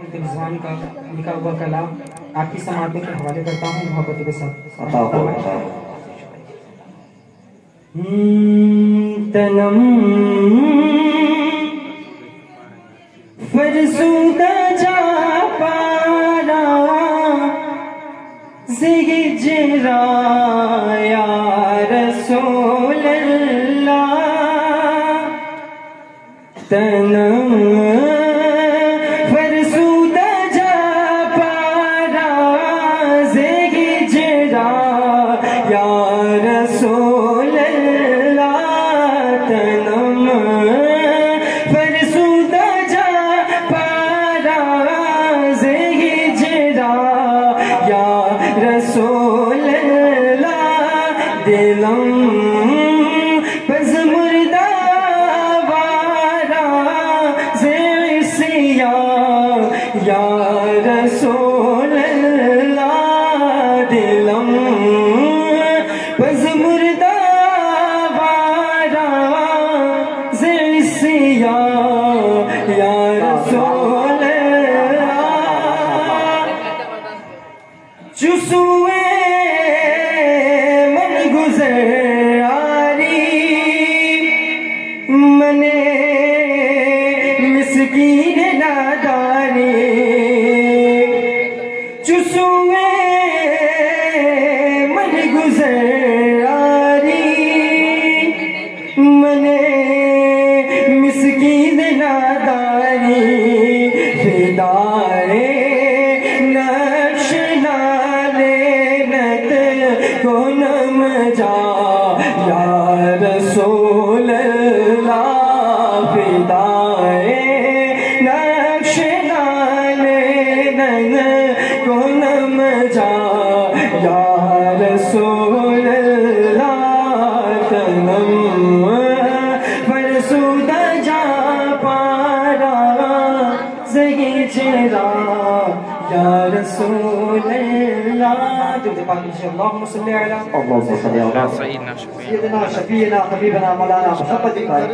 رضوان کا لکھا ہوا کلام آپ کی سماعتوں کے حوالے کرتا ہوں محبت کے ساتھ. تنم فرسودہ جا پارا زہجرا یا رسول اللہ تنم فرسودہ جا پارا زہجرا یا رسول اللہ تنم فرسودہ جا پارا زہجرا یا رسول اللہ دلم پس مردہ وارا زیسیا یا رسول اللہ دلم پس مردہ وارا زیسیا یا رسول اللہ چسوے من گزر آری منے مسکین ناداری چسوے من گزر آری منے مسکین ناداری فدائے نقش نالینت کنم جا یا رسول اللہ فدائے نقش نالینت کنم جا یا رسول اللہ تنم فرسودہ جا پارا زہجرا یا رسول اللہ درود پاک انشاء اللہ اللہم صلی علی سیدنا شفیعنا حبیبنا مولانا محمد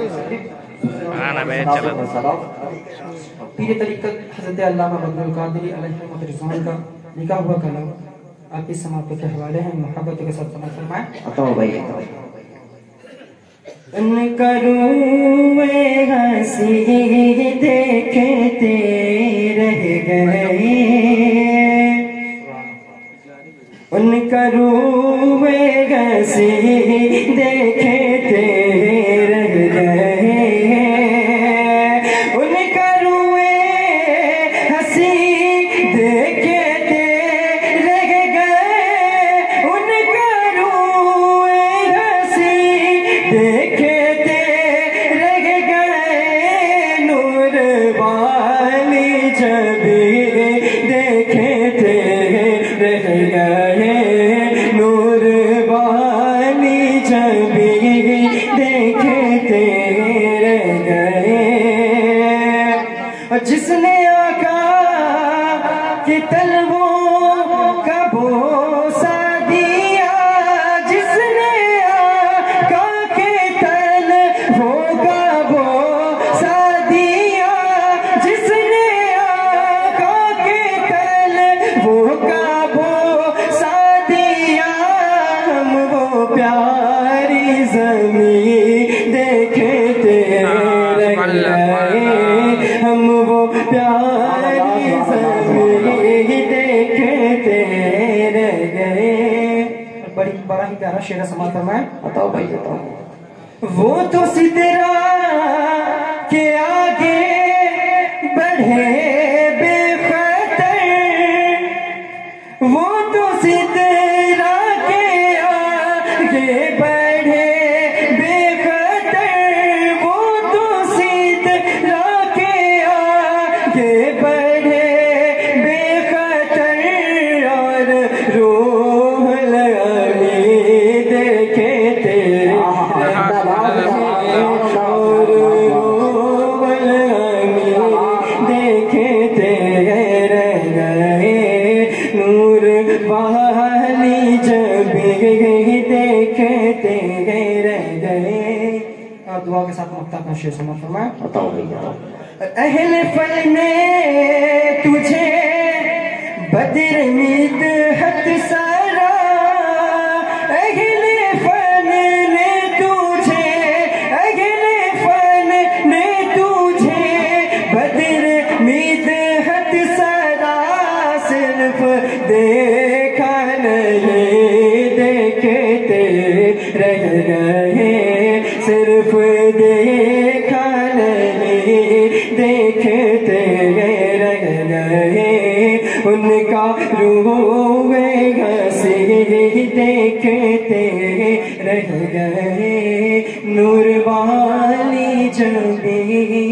پیر طریقت حضرت علامہ بدر القادری علیہ رحمۃ رضوان کا لکھا ہوا کلام آپ کی سماعتوں کے حوالے ہیں محبت کے ساتھ سماعت فرمائیں. ان کا روئے ہنسی دیکھتے رہ گئے ان کا روئے ہنسی دیکھتے رہ گئے ان کا روئے ہنسی دیکھتے رہ گئے ان کا روئے ہنسی دیکھتے رہ گئے نور والی جبی دیکھتے رہ گئے نور والی جبی دیکھتے رہ گئے جس نے آقا کی طلبوں کا بوسہ دیا جس نے آقا کے طلبوں کا بوسہ دیا جس نے آقا کے طلبوں کا بوسہ دیا ہم وہ پیاری زمین دیکھتے رہ گئے ہم وہ پیاری زمین دیکھتے رہ گئے. بڑا ہی پیارا شعر سماعت فرمائیں. بتاؤ بھائی بتاؤ. وہ تو سدرا کے آگے بڑھے بے خطر وہ تو سدرا کے آگے بڑھے بے خطر وہ تو سدرا کے آگے بڑھے بے خطر اور روح العلی دیکھتے اور روح العلی دیکھتے رہ گئے نور والی جبی دیکھتے رہ گئے. اور دعا کے ساتھ مقطع کا شعر سماعت فرمائیں. اہل فن نے تجھے بدر مدحت سارا، اہل فن نے تجھے، اہل فن نے تجھے بدر مدحت سارا، صرف دیکھا نہیں دیکھتے رہ گئے، صرف دیکھا نہیں دیکھتے رہ گئے، ان کا روئے گھسی دیکھتے رہ گئے، نور والی جبیں